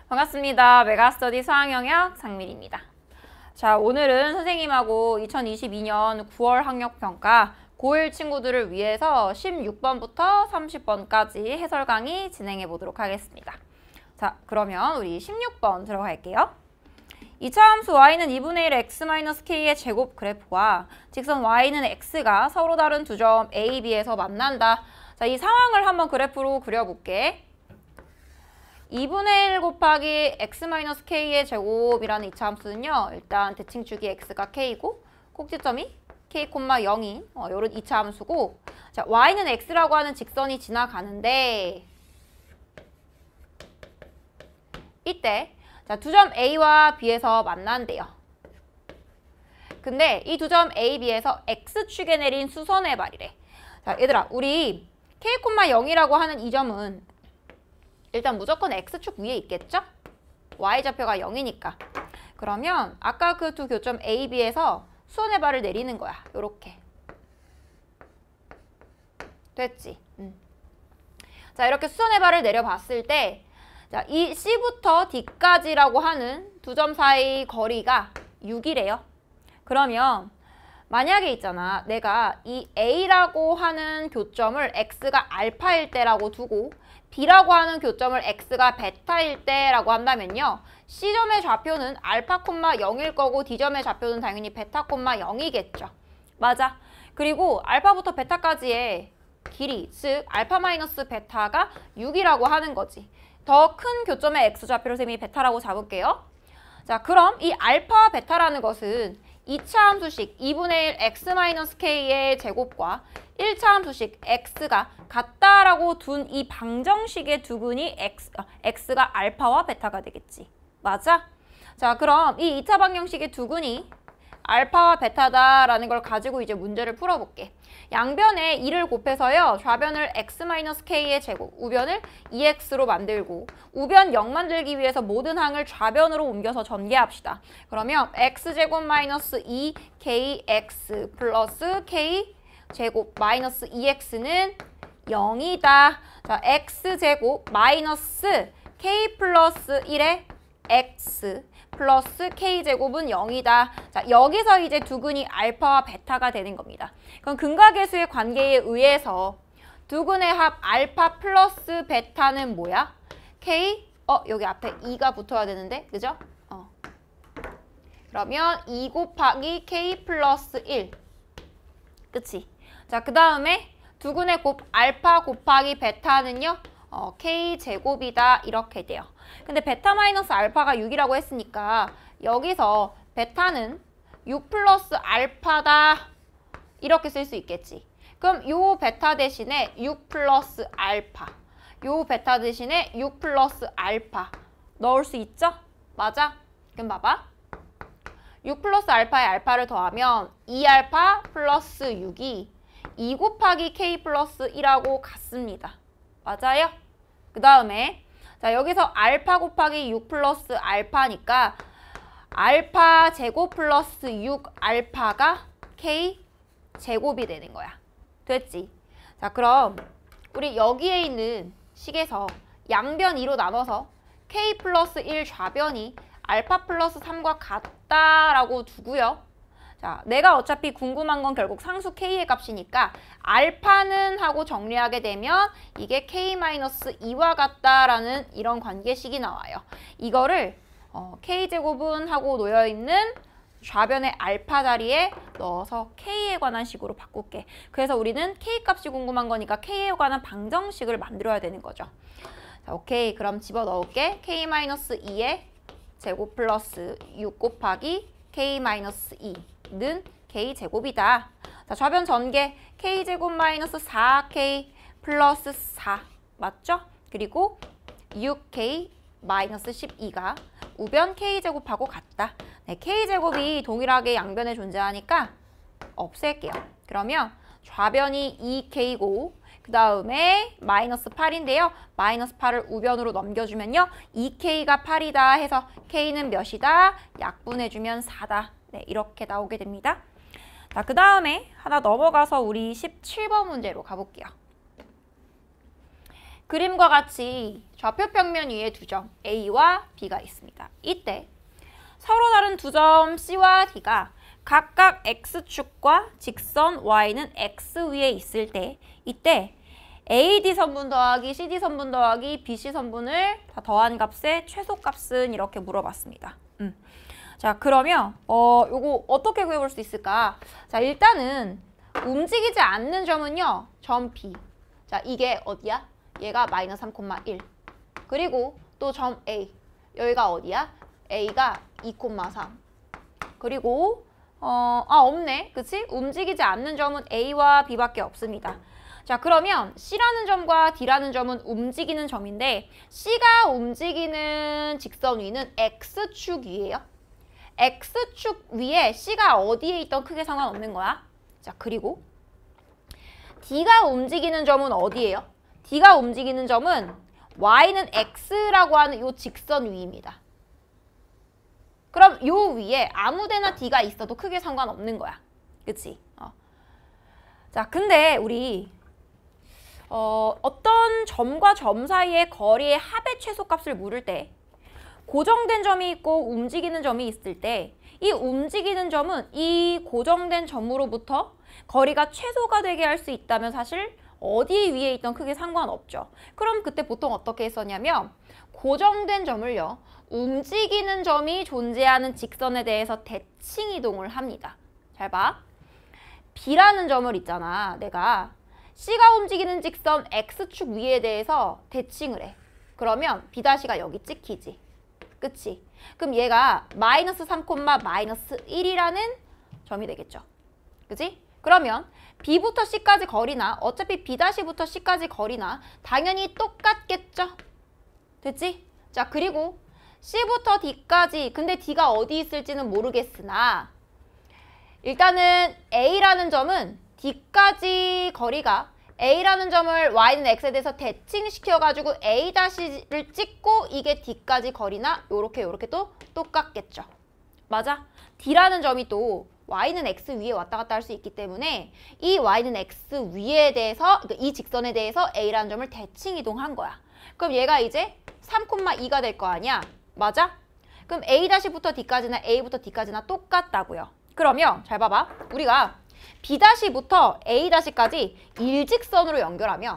반갑습니다. 메가스터디 수학영역 장민입니다. 자, 오늘은 선생님하고 2022년 9월 학력평가 고1 친구들을 위해서 16번부터 30번까지 해설 강의 진행해 보도록 하겠습니다. 자, 그러면 우리 16번 들어갈게요. 이차함수 y는 2분의 1 x-k의 제곱 그래프와 직선 y는 x가 서로 다른 두 점 a, b에서 만난다. 자, 이 상황을 한번 그래프로 그려볼게. 2분의 1 곱하기 x-k의 제곱이라는 이차함수는요. 일단 대칭축이 x가 k고 꼭지점이 k, 0인 요런 이차함수고, 자, y는 x라고 하는 직선이 지나가는데 이때 자, 두 점 a와 b에서 만난대요. 근데 이 두 점 a, b에서 x축에 내린 수선의 발이래. 자, 얘들아, 우리 k, 0이라고 하는 이 점은 일단 무조건 x축 위에 있겠죠? y좌표가 0이니까. 그러면 아까 그 두 교점 A, B에서 수선의 발을 내리는 거야. 요렇게. 됐지? 자, 이렇게 수선의 발을 내려봤을 때 자, 이 C부터 D까지라고 하는 두 점 사이 거리가 6이래요. 그러면 만약에 있잖아. 내가 이 A라고 하는 교점을 X가 알파일 때라고 두고 B라고 하는 교점을 X가 베타일 때라고 한다면요. C점의 좌표는 알파, 0일 거고 D점의 좌표는 당연히 베타, 0이겠죠. 맞아. 그리고 알파부터 베타까지의 길이, 즉 알파 마이너스 베타가 6이라고 하는 거지. 더 큰 교점의 X좌표를 쌤이 베타라고 잡을게요. 자, 그럼 이 알파와 베타라는 것은 2차 함수식 2분의 1 x-k의 제곱과 1차 함수식 x가 같다라고 둔 이 방정식의 두근이 x가 알파와 베타가 되겠지. 맞아? 자, 그럼 이 2차 방정식의 두근이 알파와 베타다라는 걸 가지고 이제 문제를 풀어볼게. 양변에 2를 곱해서요. 좌변을 x-k의 제곱, 우변을 2x로 만들고 우변 0 만들기 위해서 모든 항을 좌변으로 옮겨서 전개합시다. 그러면 x제곱 마이너스 2kx 플러스 k제곱 마이너스 2x는 0이다. 자, x제곱 마이너스 k 플러스 1의 x 플러스 k제곱은 0이다. 자, 여기서 이제 두근이 알파와 베타가 되는 겁니다. 그럼 근각계수의 관계에 의해서 두근의 합 알파 플러스 베타는 뭐야? k, 여기 앞에 2가 붙어야 되는데, 그죠? 그러면 2 곱하기 k 플러스 1. 그치? 자, 그 다음에 두근의 곱 알파 곱하기 베타는요. k제곱이다. 이렇게 돼요. 근데 베타 마이너스 알파가 6이라고 했으니까 여기서 베타는 6 플러스 알파다. 이렇게 쓸 수 있겠지. 그럼 요 베타 대신에 6 플러스 알파. 요 베타 대신에 6 플러스 알파 넣을 수 있죠? 맞아? 그럼 봐봐. 6 플러스 알파에 알파를 더하면 2알파 플러스 6이 2 곱하기 k 플러스 1하고 같습니다. 맞아요? 그 다음에 자, 여기서 알파 곱하기 6 플러스 알파니까 알파 제곱 플러스 6 알파가 k 제곱이 되는 거야. 됐지? 자, 그럼 우리 여기에 있는 식에서 양변 2로 나눠서 k 플러스 1 좌변이 알파 플러스 3과 같다라고 두고요. 자, 내가 어차피 궁금한 건 결국 상수 k의 값이니까 알파는 하고 정리하게 되면 이게 k-2와 같다라는 이런 관계식이 나와요. 이거를 k제곱은 하고 놓여있는 좌변의 알파 자리에 넣어서 k에 관한 식으로 바꿀게. 그래서 우리는 k값이 궁금한 거니까 k에 관한 방정식을 만들어야 되는 거죠. 자, 오케이. 그럼 집어넣을게. k-2의 제곱 플러스 6 곱하기 k-2는 k제곱이다. 자, 좌변 전개 k제곱 마이너스 4k 플러스 4 맞죠? 그리고 6k 마이너스 12가 우변 k제곱하고 같다. 네, k제곱이 동일하게 양변에 존재하니까 없앨게요. 그러면 좌변이 2k고 그 다음에 마이너스 8인데요. 마이너스 8을 우변으로 넘겨주면요. 2k가 8이다 해서 k는 몇이다? 약분해주면 4다. 네, 이렇게 나오게 됩니다. 자, 그 다음에 하나 넘어가서 우리 17번 문제로 가볼게요. 그림과 같이 좌표 평면 위에 두 점 A와 B가 있습니다. 이때 서로 다른 두 점 C와 D가 각각 X축과 직선 Y는 X 위에 있을 때 이때 AD 선분 더하기 CD 선분 더하기 BC 선분을 다 더한 값의 최소값은 이렇게 물어봤습니다. 자, 그러면 요거 어떻게 구해볼 수 있을까? 자, 일단은 움직이지 않는 점은요. 점 B. 자, 이게 어디야? 얘가 마이너스 3,1. 그리고 또 점 A. 여기가 어디야? A가 2,3. 그리고 없네. 그치? 움직이지 않는 점은 A와 B밖에 없습니다. 자, 그러면 C라는 점과 D라는 점은 움직이는 점인데 C가 움직이는 직선 위는 X축 위에요. X축 위에 C가 어디에 있던 크게 상관없는 거야. 자, 그리고 D가 움직이는 점은 어디예요? D가 움직이는 점은 Y는 X라고 하는 이 직선 위입니다. 그럼 요 위에 아무 데나 D가 있어도 크게 상관없는 거야. 그치? 자, 근데 우리 어떤 점과 점 사이의 거리의 합의 최소값을 물을 때 고정된 점이 있고 움직이는 점이 있을 때 이 움직이는 점은 이 고정된 점으로부터 거리가 최소가 되게 할 수 있다면 사실 어디 위에 있던 크게 상관없죠. 그럼 그때 보통 어떻게 했었냐면 고정된 점을요. 움직이는 점이 존재하는 직선에 대해서 대칭 이동을 합니다. 잘 봐. B라는 점을 있잖아. 내가 C가 움직이는 직선 X축 위에 대해서 대칭을 해. 그러면 B'가 여기 찍히지. 그치? 그럼 얘가 마이너스 3, 마이너스 1이라는 점이 되겠죠. 그치? 그러면 B부터 C까지 거리나 어차피 B'부터 C까지 거리나 당연히 똑같겠죠? 됐지? 자, 그리고 C부터 D까지 근데 D가 어디 있을지는 모르겠으나 일단은 A라는 점은 D까지 거리가 A라는 점을 Y는 X에 대해서 대칭시켜가지고 A''를 찍고 이게 D까지 거리나 요렇게 또 똑같겠죠. 맞아? D라는 점이 또 Y는 X 위에 왔다 갔다 할 수 있기 때문에 이 Y는 X 위에 대해서 그러니까 이 직선에 대해서 A라는 점을 대칭 이동한 거야. 그럼 얘가 이제 3,2가 될 거 아니야? 맞아? 그럼 A'부터 D까지나 A부터 D까지나 똑같다고요. 그러면 잘 봐봐. 우리가 B'부터 A'까지 일직선으로 연결하면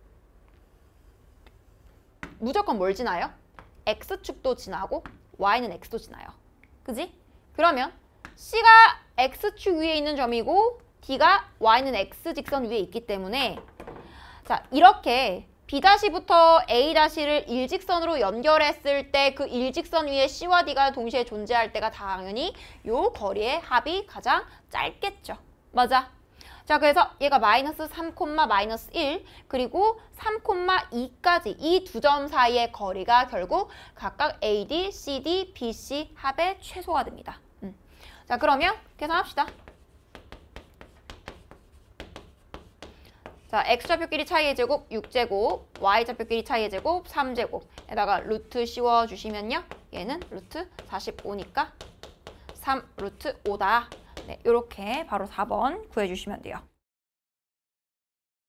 무조건 뭘 지나요? X축도 지나고 Y는 X도 지나요. 그지? 그러면 C가 X축 위에 있는 점이고 D가 Y는 X 직선 위에 있기 때문에 자, 이렇게 B'부터 A'를 일직선으로 연결했을 때 그 일직선 위에 C와 D가 동시에 존재할 때가 당연히 요 거리의 합이 가장 짧겠죠. 맞아. 자, 그래서 얘가 마이너스 3, 마이너스 1 그리고 3,2까지 이 두 점 사이의 거리가 결국 각각 AD, CD, BC 합의 최소가 됩니다. 자, 그러면 계산합시다. 자, X좌표끼리 차이의 제곱 6제곱, Y좌표끼리 차이의 제곱 3제곱 에다가 루트 씌워주시면요. 얘는 루트 45니까 3 루트 5다. 네, 이렇게 바로 4번 구해주시면 돼요.